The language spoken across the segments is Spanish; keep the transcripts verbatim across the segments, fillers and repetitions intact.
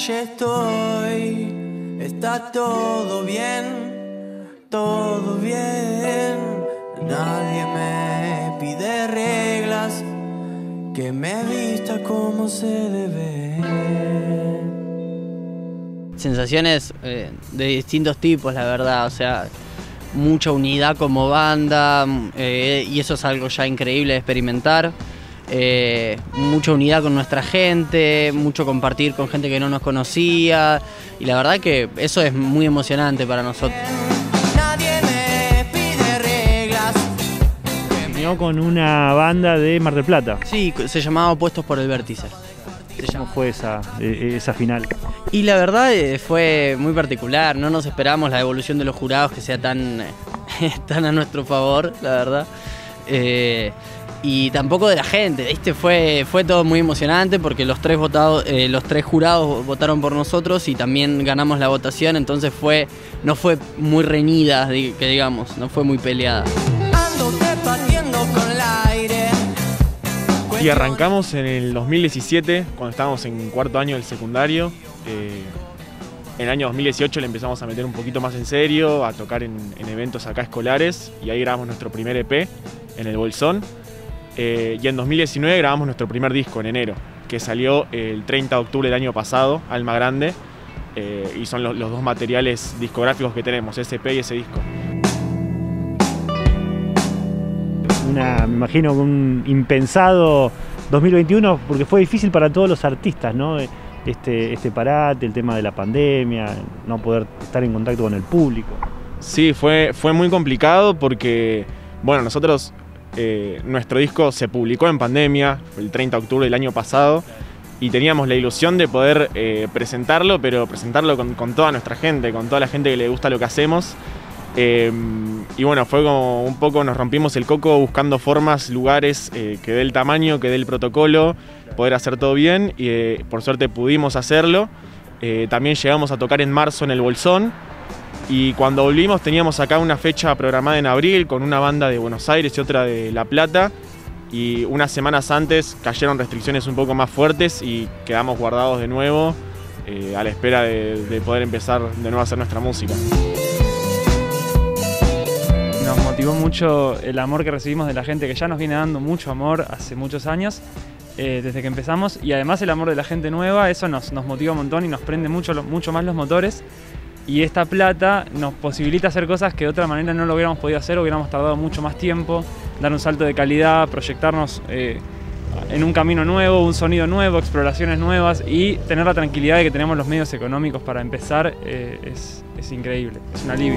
calle estoy, está todo bien, todo bien. Nadie me pide reglas, que me vista como se debe. Sensaciones eh, de distintos tipos, la verdad, o sea, mucha unidad como banda, eh, y eso es algo ya increíble de experimentar. Eh, mucha unidad con nuestra gente, mucho compartir con gente que no nos conocía, y la verdad que eso es muy emocionante para nosotros. Nadie me pide reglas. Vino con una banda de Mar del Plata. Sí, se llamaba Opuestos por el Vértice. ¿Cómo fue esa, esa final? Y la verdad eh, fue muy particular, no nos esperábamos la evolución de los jurados que sea tan, eh, tan a nuestro favor, la verdad. Eh, y tampoco de la gente, este fue, fue todo muy emocionante porque los tres, votados, eh, los tres jurados votaron por nosotros y también ganamos la votación, entonces fue, no fue muy reñida, que digamos, no fue muy peleada. Ando debatiendo con el aire. Y arrancamos en el dos mil diecisiete, cuando estábamos en cuarto año del secundario. Eh, en el año dos mil dieciocho le empezamos a meter un poquito más en serio, a tocar en, en eventos acá escolares, y ahí grabamos nuestro primer E P en el Bolsón. Eh, y en dos mil diecinueve grabamos nuestro primer disco en enero, que salió el treinta de octubre del año pasado, Alma Grande, eh, y son los, los dos materiales discográficos que tenemos, ese E P y ese disco. Una, me imagino, un impensado dos mil veintiuno, porque fue difícil para todos los artistas, ¿no? Este, este parate, el tema de la pandemia, no poder estar en contacto con el público. Sí, fue, fue muy complicado porque, bueno, nosotros... Eh, nuestro disco se publicó en pandemia, el treinta de octubre del año pasado, y teníamos la ilusión de poder eh, presentarlo, pero presentarlo con, con toda nuestra gente, con toda la gente que le gusta lo que hacemos. Eh, y bueno, fue como un poco, nos rompimos el coco buscando formas, lugares eh, que dé el tamaño, que dé el protocolo, poder hacer todo bien, y eh, por suerte pudimos hacerlo. Eh, también llegamos a tocar en marzo en el Bolsón. Y cuando volvimos teníamos acá una fecha programada en abril con una banda de Buenos Aires y otra de La Plata, y unas semanas antes cayeron restricciones un poco más fuertes y quedamos guardados de nuevo eh, a la espera de, de poder empezar de nuevo a hacer nuestra música. Nos motivó mucho el amor que recibimos de la gente, que ya nos viene dando mucho amor hace muchos años, eh, desde que empezamos, y además el amor de la gente nueva, eso nos, nos motiva un montón y nos prende mucho, mucho más los motores. Y esta plata nos posibilita hacer cosas que de otra manera no lo hubiéramos podido hacer, hubiéramos tardado mucho más tiempo, dar un salto de calidad, proyectarnos eh, en un camino nuevo, un sonido nuevo, exploraciones nuevas, y tener la tranquilidad de que tenemos los medios económicos para empezar eh, es, es increíble, es un alivio.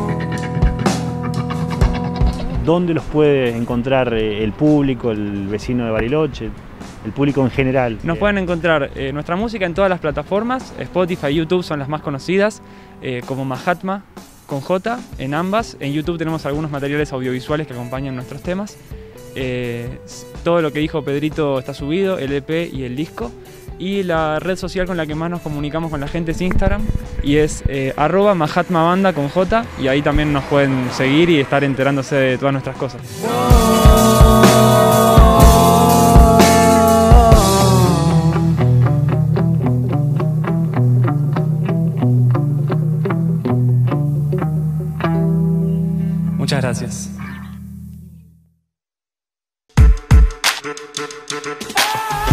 ¿Dónde los puede encontrar eh, el público, el vecino de Bariloche, el público en general? Nos pueden encontrar eh, nuestra música en todas las plataformas, Spotify y YouTube son las más conocidas, eh, como Mahatma con J en ambas. En YouTube tenemos algunos materiales audiovisuales que acompañan nuestros temas. Eh, todo lo que dijo Pedrito está subido, el E P y el disco. Y la red social con la que más nos comunicamos con la gente es Instagram, y es eh, arroba Mahatma Banda con J, y ahí también nos pueden seguir y estar enterándose de todas nuestras cosas. Muchas gracias.